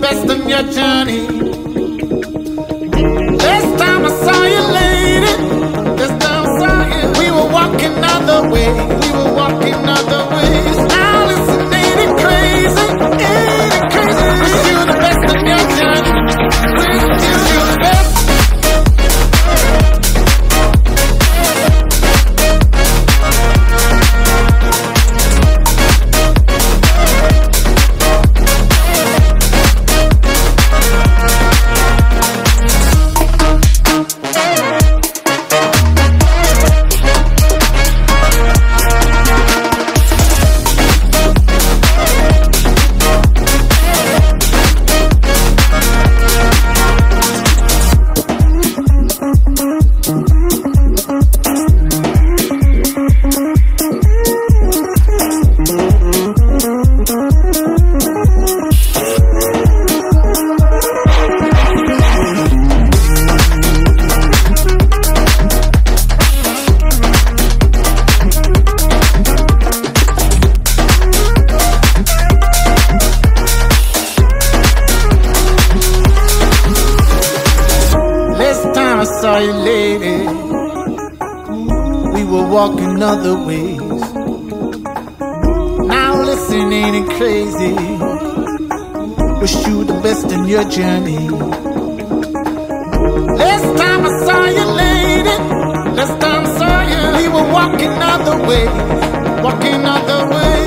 best of your journey. Last time I saw you, lady, last time I saw you, we were walking other ways, we were walking other ways. Now listen, ain't it crazy? Ain't it crazy? Wish you the best of your journey. Wish you the best. Saw you, lady, we were walking other ways. Now listen, ain't it crazy? Wish you the best in your journey. Last time I saw you, lady, last time I saw you, we were walking other ways, walking other ways.